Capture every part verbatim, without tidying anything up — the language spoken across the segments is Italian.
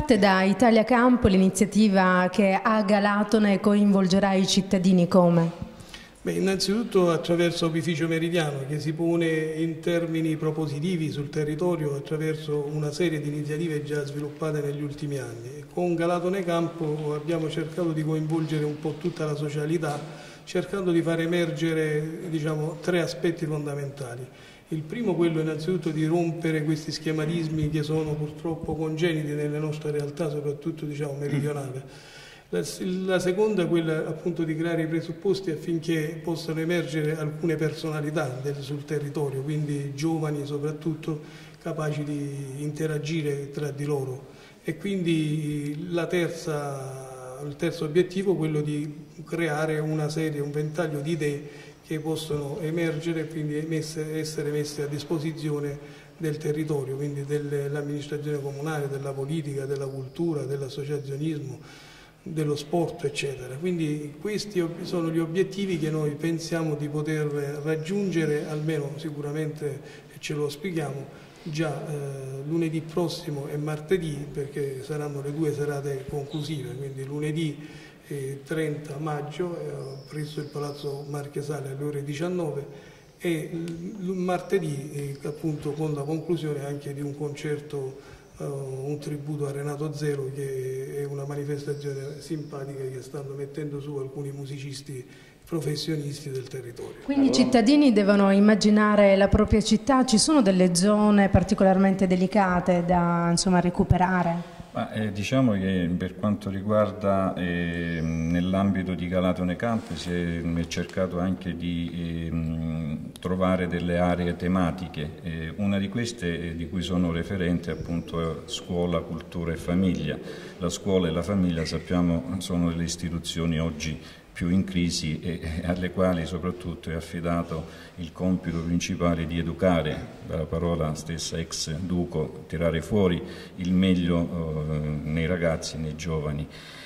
Parte da Italia Campo l'iniziativa che a Galatone coinvolgerà i cittadini come? Beh, innanzitutto attraverso Opificio Meridiano, che si pone in termini propositivi sul territorio attraverso una serie di iniziative già sviluppate negli ultimi anni. Con Galatone Campo abbiamo cercato di coinvolgere un po' tutta la socialità, cercando di far emergere, diciamo, tre aspetti fondamentali. Il primo, quello innanzitutto di rompere questi schematismi che sono purtroppo congeniti nelle nostre realtà, soprattutto, diciamo, meridionale. La, la seconda è quella appunto di creare i presupposti affinché possano emergere alcune personalità del, sul territorio, quindi giovani soprattutto, capaci di interagire tra di loro. E quindi la terza, il terzo obiettivo è quello di creare una serie, un ventaglio di idee che possono emergere e quindi messe, essere messe a disposizione del territorio, quindi dell'amministrazione comunale, della politica, della cultura, dell'associazionismo, dello sport, eccetera. Quindi questi sono gli obiettivi che noi pensiamo di poter raggiungere, almeno sicuramente ce lo auspichiamo, già eh, lunedì prossimo e martedì, perché saranno le due serate conclusive, quindi lunedì eh, trenta maggio eh, presso il Palazzo Marchesale alle ore diciannove e martedì eh, appunto con la conclusione anche di un concerto, Uh, un tributo a Renato Zero, che è una manifestazione simpatica che stanno mettendo su alcuni musicisti professionisti del territorio. Quindi i cittadini devono immaginare la propria città, ci sono delle zone particolarmente delicate da, insomma, recuperare? Ma, eh, diciamo che per quanto riguarda eh, nell'ambito di Galatone Campo si è, è cercato anche di eh, trovare delle aree tematiche. Eh, una di queste eh, di cui sono referente appunto è scuola, cultura e famiglia. La scuola e la famiglia sappiamo sono delle istituzioni oggi più in crisi e alle quali soprattutto è affidato il compito principale di educare, dalla parola stessa ex duco, tirare fuori il meglio eh, nei ragazzi e nei giovani.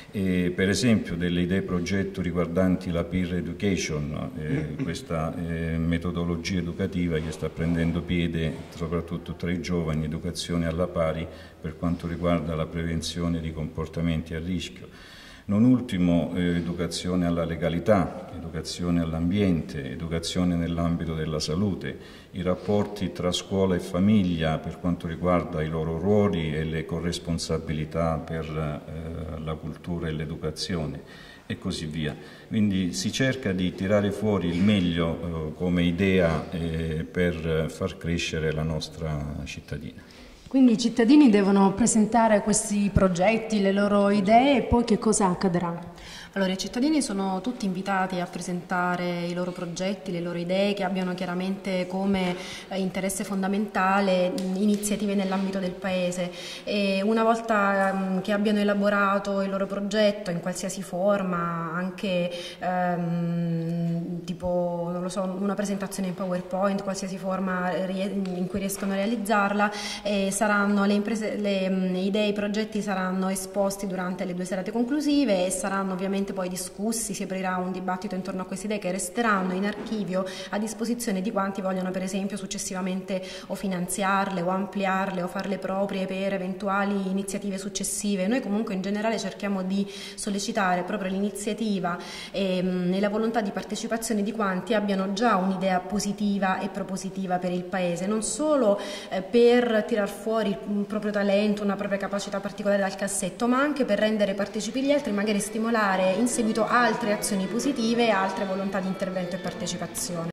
E per esempio delle idee progetto riguardanti la peer education, eh, questa eh, metodologia educativa che sta prendendo piede soprattutto tra i giovani, educazione alla pari per quanto riguarda la prevenzione di comportamenti a rischio. Non ultimo eh, educazione alla legalità, educazione all'ambiente, educazione nell'ambito della salute, i rapporti tra scuola e famiglia per quanto riguarda i loro ruoli e le corresponsabilità per eh, la cultura e l'educazione e così via. Quindi si cerca di tirare fuori il meglio eh, come idea eh, per far crescere la nostra cittadina. Quindi i cittadini devono presentare questi progetti, le loro idee e poi che cosa accadrà? Allora, i cittadini sono tutti invitati a presentare i loro progetti, le loro idee che abbiano chiaramente come interesse fondamentale iniziative nell'ambito del Paese e una volta che abbiano elaborato il loro progetto in qualsiasi forma, anche ehm, tipo, non lo so, una presentazione in PowerPoint, qualsiasi forma in cui riescono a realizzarla, eh, saranno le, imprese, le um, idee, i progetti saranno esposti durante le due serate conclusive e saranno ovviamente poi discussi, si aprirà un dibattito intorno a queste idee che resteranno in archivio a disposizione di quanti vogliono per esempio successivamente o finanziarle o ampliarle o farle proprie per eventuali iniziative successive. Noi comunque in generale cerchiamo di sollecitare proprio l'iniziativa e mh, la volontà di partecipazione di quanti abbiano già un'idea positiva e propositiva per il Paese, non solo eh, per tirar fuori un proprio talento, una propria capacità particolare dal cassetto, ma anche per rendere partecipi gli altri, magari stimolare in seguito altre azioni positive e altre volontà di intervento e partecipazione.